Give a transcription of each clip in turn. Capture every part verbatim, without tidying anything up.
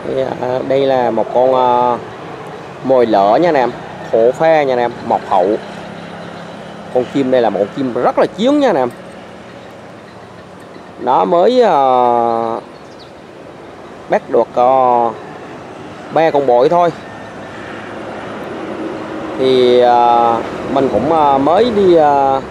Thì, à, đây là một con à, mồi lỡ nha anh em, thổ pha nha anh em, mọc hậu. Con chim đây là một chim rất là chiến nha anh em. Nó mới à, bắt được ba uh, con bội thôi. Thì uh, mình cũng uh, mới đi uh,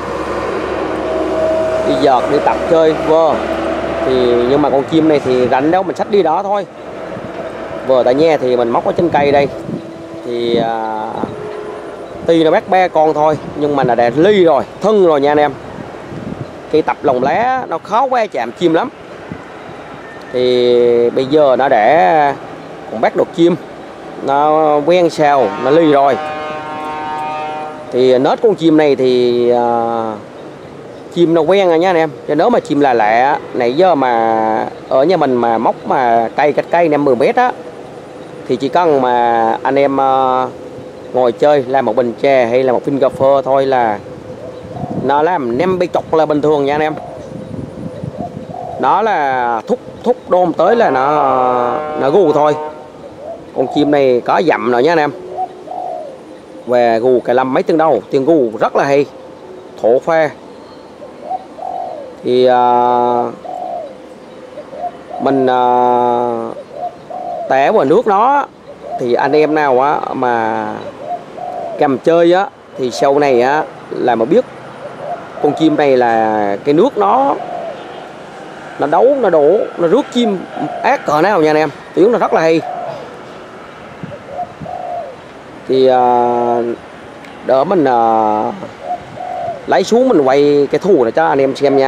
đi vợt đi tập chơi vơ. Thì nhưng mà con chim này thì rảnh đâu mình xách đi đó thôi. Vừa tại nhà thì mình móc ở trên cây đây. Thì uh, tuy nó bắt ba con thôi nhưng mà là đã ly rồi, thân rồi nha anh em. Khi tập lồng lá nó khó quá chạm chim lắm. Thì bây giờ nó đã cũng bắt được chim, nó quen sao nó ly rồi. Thì nết con chim này thì uh, chim nó quen rồi nha anh em. Chứ nếu mà chim là lạ nãy giờ mà ở nhà mình mà móc mà cây cách cây năm mười mét á, thì chỉ cần mà anh em uh, ngồi chơi làm một bình chè hay là một viên cà phê thôi là nó làm năm mươi chục là bình thường nha anh em. Nó là thúc thúc đôm tới là nó nó gù thôi. Con chim này có dặm rồi nha anh em. Về gù cài lâm mấy tiếng đâu, tiếng gù rất là hay, thổ pha. Thì uh, mình uh, té vào nước nó thì anh em nào á mà cầm chơi á thì sau này á là mà biết con chim này là cái nước nó nó đấu nó đổ nó rước chim ác cỡ nào nha anh em, tiếng nó rất là hay. Thì uh, đỡ mình uh, lấy xuống mình quay cái thù này cho anh em xem nha.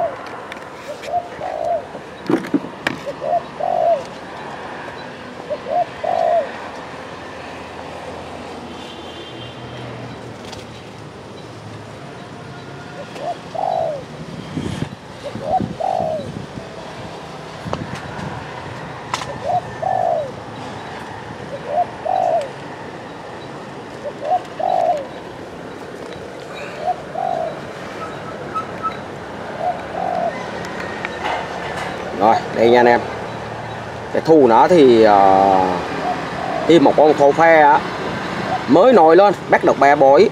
Rồi đây nha anh em, cái thu nó thì uh, tìm một con thổ pha á, mới nổi lên bắt được ba bối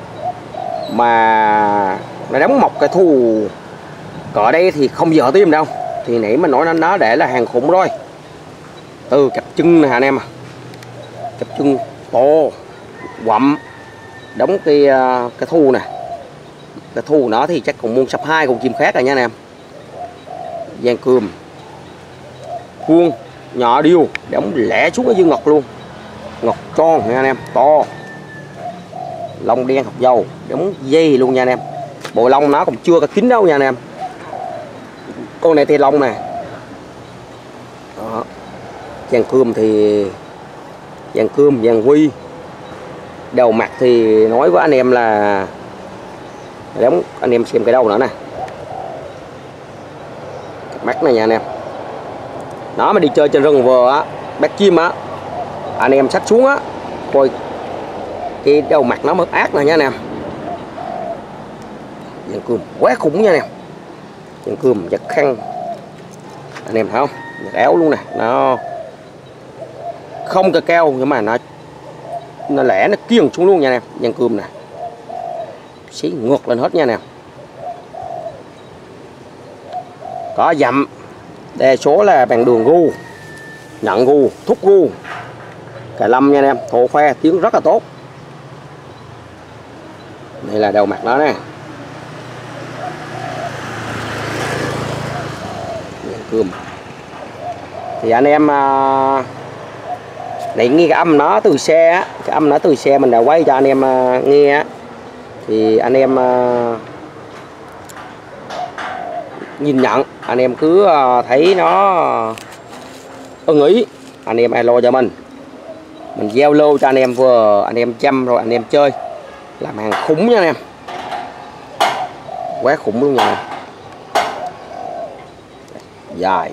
mà nó đóng mọc cái thu cỡ đây thì không dở tim đâu. Thì nãy mình nói nó để là hàng khủng rồi. Từ cặp chân này anh em à, cặp chân to quặm đóng cái uh, cái thu nè. Cái thu nó thì chắc cũng muốn sắp hai con chim khác rồi nha anh em. Giang cườm vuông nhỏ điêu đóng lẻ xuống ở dưới ngọc luôn, ngọc tròn nha anh em, to, lông đen học dầu đóng dây luôn nha anh em. Bộ lông nó cũng chưa có kín đâu nha anh em. Con này thì lông nè đó. Giang cườm thì giang cườm giang quy. Đầu mặt thì nói với anh em là đóng, anh em xem cái đầu nữa nè, mắt này nha anh em. Nó mà đi chơi trên rừng vừa á, bắt chim á, anh em xách xuống á, coi cái đầu mặt nó mất ác này nha anh em. Giang cườm quá khủng nha anh em. Giang cườm giật khăn anh em thấy không, giật éo luôn nè. Nó không cơ keo nhưng mà nó nó lẻ nó kiêng xuống luôn nha anh em. Giang cườm nè xí ngược lên hết nha anh em. Có dặm đa số là bằng đường gu, nhận gu, thúc gu, cà lâm nha anh em, thổ pha tiếng rất là tốt. Đây là đầu mặt nó nè. Cườm thì anh em uh, để nghe cái âm nó từ xe, cái âm nó từ xe mình đã quay cho anh em uh, nghe. Thì anh em uh, nhìn nhận, anh em cứ thấy nó ưng ý anh em alo cho mình, mình giao lô cho anh em vừa anh em chăm rồi anh em chơi làm hàng khủng nha anh em, quá khủng luôn nha. Dài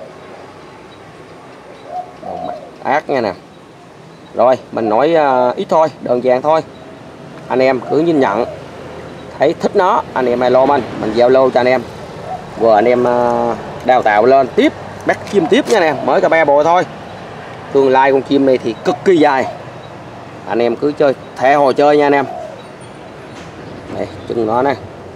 đầu mặt ác nha nè. Rồi mình nói uh, ít thôi, đơn giản thôi, anh em cứ nhìn nhận thấy thích nó anh em alo mình mình giao lô cho anh em, vừa anh em uh, đào tạo lên tiếp bắt chim tiếp nha nè, mới cả ba bộ thôi. Tương lai con chim này thì cực kỳ dài, anh em cứ chơi thẻ hồ chơi nha anh em. Đây chân nó này,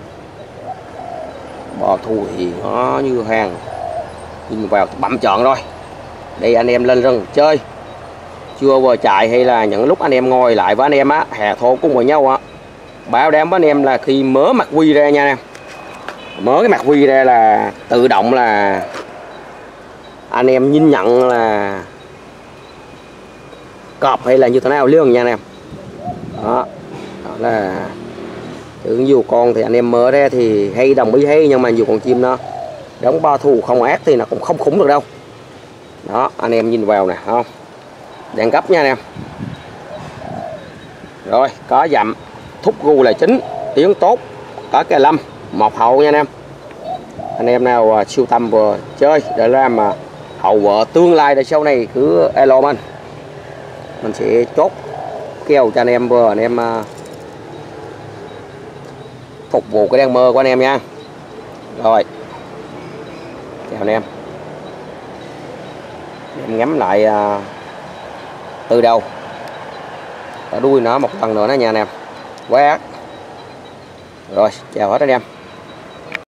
bò thu thì nó như hàng, nhìn vào bấm chọn rồi. Đây anh em lên rừng chơi chưa vừa chạy hay là những lúc anh em ngồi lại với anh em á, hè thô cùng với nhau á, bảo đảm với anh em là khi mở mặt quy ra nha em, mở cái mặt quy ra là tự động là anh em nhìn nhận là cọp hay là như thế nào liền nha anh em. Đó, đó là tưởng nhiều con thì anh em mở ra thì hay đồng ý hay, nhưng mà nhiều con chim nó đóng ba thù không ác thì nó cũng không khủng được đâu. Đó anh em nhìn vào nè, không đang gấp nha anh em. Rồi có dặm thúc gu là chính, tiếng tốt, có cái lâm một hậu nha anh em. Anh em nào siêu tâm vừa chơi để làm mà hậu vợ tương lai để sau này cứ alo mình mình sẽ chốt kèo cho anh em vừa anh em phục vụ cái đang mơ của anh em nha. Rồi chào anh em, em ngắm lại uh, từ đầu ở đuôi nó một lần nữa đó nha anh em. Quá ác. Rồi chào hết anh em.